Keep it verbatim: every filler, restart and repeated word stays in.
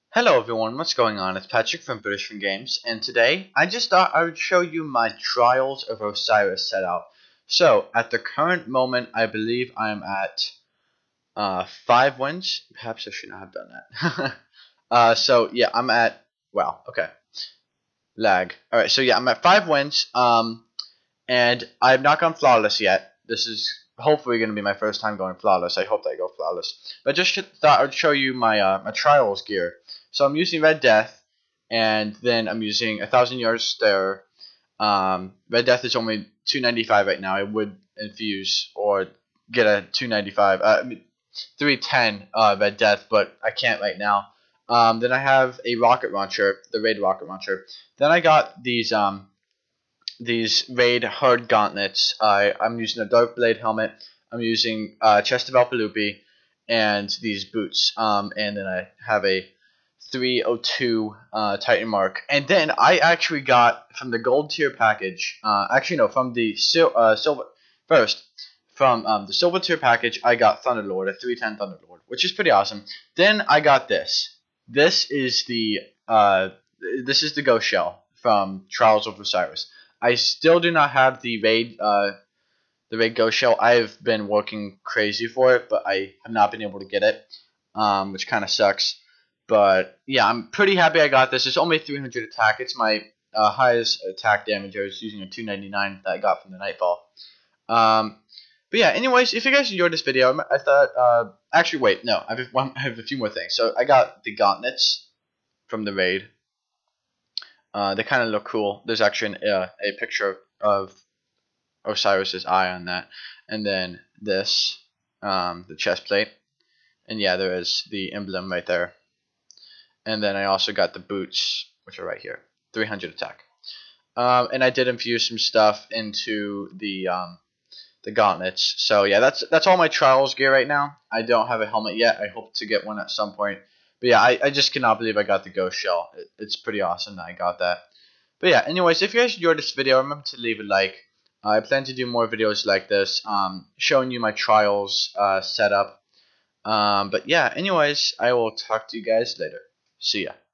Hello everyone, what's going on? It's Patrick from British Fin Games, and today I just thought I would show you my Trials of Osiris setup. So, at the current moment, I believe I'm at uh, five wins. Perhaps I should not have done that. uh, so, yeah, I'm at, wow, okay, lag. Alright, so yeah, I'm at five wins, um, and I have not gone flawless yet. This is hopefully going to be my first time going flawless. I hope that I go flawless. But just thought I'd show you my uh, my Trials gear. So I'm using Red Death, and then I'm using a thousand yard stare. Um, Red Death is only two ninety-five right now. I would infuse or get a two ninety-five, uh, three ten uh, Red Death, but I can't right now. Um, then I have a rocket launcher, the Raid rocket launcher. Then I got these um these Raid Herd gauntlets. I I'm using a Dark Blade helmet. I'm using uh, chest of Alpalupi and these boots. Um, and then I have a three oh two uh, Titan Mark. And then I actually got from the gold tier package. Uh, actually no, from the sil uh, silver first. From um, the silver tier package, I got Thunderlord, a three ten Thunderlord, which is pretty awesome. Then I got this. This is the uh, this is the Ghost Shell from Trials of Osiris. I still do not have the raid uh, the raid Ghost Shell. I've been working crazy for it, but I have not been able to get it, um, which kind of sucks. But yeah, I'm pretty happy I got this. It's only three hundred attack. It's my uh, highest attack damage. I was using a two ninety-nine that I got from the Nightfall. Um, but yeah, anyways, if you guys enjoyed this video, I thought, uh, actually, wait, no, I have, one, I have a few more things. So I got the gauntlets from the raid. Uh, they kind of look cool. There's actually an, uh, a picture of Osiris's eye on that. And then this, um, the chest plate. And yeah, there is the emblem right there. And then I also got the boots, which are right here, three hundred attack. Um, and I did infuse some stuff into the um, the gauntlets. So yeah, that's that's all my Trials gear right now. I don't have a helmet yet. I hope to get one at some point. But yeah, I, I just cannot believe I got the Ghost Shell. It, it's pretty awesome that I got that. But yeah, anyways, if you guys enjoyed this video, remember to leave a like. Uh, I plan to do more videos like this, um, showing you my Trials uh, setup. Um, but yeah, anyways, I will talk to you guys later. See ya.